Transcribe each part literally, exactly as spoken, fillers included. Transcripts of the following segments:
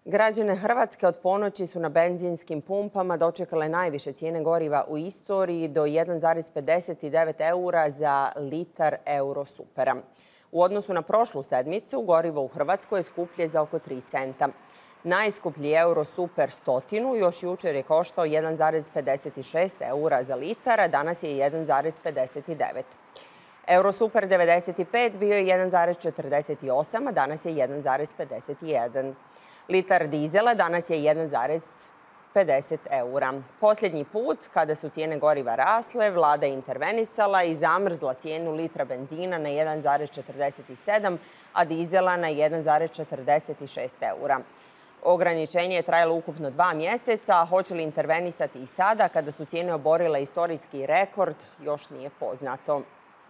Građane Hrvatske od ponoći su na benzinskim pumpama dočekale najviše cijene goriva u istoriji do jedan zarez pedeset devet eura za litar Eurosupera. U odnosu na prošlu sedmicu, gorivo u Hrvatskoj je skuplje za oko tri centa. Najskuplji Eurosuper stotinu još jučer je koštao jedan zarez pedeset šest eura za litar, a danas je jedan zarez pedeset devet. Eurosuper devedeset pet bio je jedan zarez četrdeset osam, a danas je jedan zarez pedeset jedan. Litar dizela danas je jedan zarez pedeset eura. Posljednji put, kada su cijene goriva rasle, vlada je intervenisala i zamrzla cijenu litra benzina na jedan zarez četrdeset sedam, a dizela na jedan zarez četrdeset šest eura. Ograničenje je trajalo ukupno dva mjeseca, a hoće li intervenisati i sada, kada su cijene oborile istorijski rekord, još nije poznato.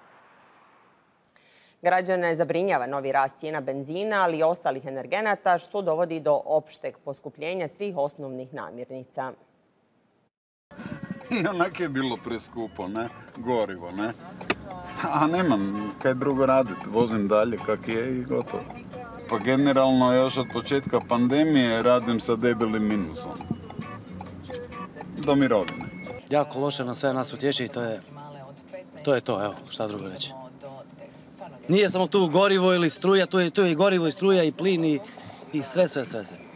Građane zabrinjava novi rast cijena benzina, ali i ostalih energenata, što dovodi do opšteg poskupljenja svih osnovnih namirnica. I onak je bilo preskupo, ne? Gorivo, ne? A nemam kaj drugo raditi, vozim dalje kak je i gotovo. Pa generalno još od početka pandemije radim sa debelim minusom. Do mirovine. Jako loše na sve nas utječe i to je to, je to evo, šta drugo reći. Nije samo tu gorivo ili struja, tu je, tu je i gorivo i struja i plin i, i sve, sve, sve, sve.